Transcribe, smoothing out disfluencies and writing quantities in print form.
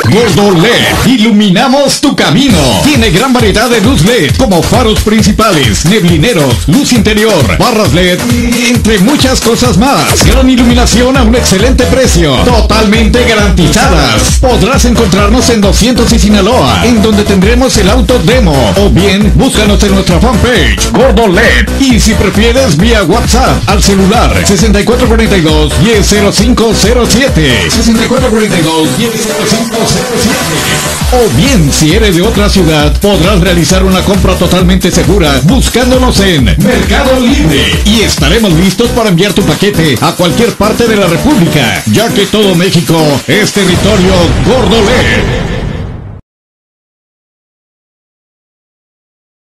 Gordo LED, iluminamos tu camino. Tiene gran variedad de luz LED, como faros principales, neblineros, luz interior, barras LED, entre muchas cosas más. Gran iluminación a un excelente precio, totalmente garantizadas. Podrás encontrarnos en 200 y Sinaloa, en donde tendremos el auto demo, o bien búscanos en nuestra fanpage Gordo LED, y si prefieres vía WhatsApp al celular 6442 100507 6442 100507. O bien, si eres de otra ciudad, podrás realizar una compra totalmente segura buscándonos en Mercado Libre, y estaremos listos para enviar tu paquete a cualquier parte de la República, ya que todo México es territorio Gordo LED.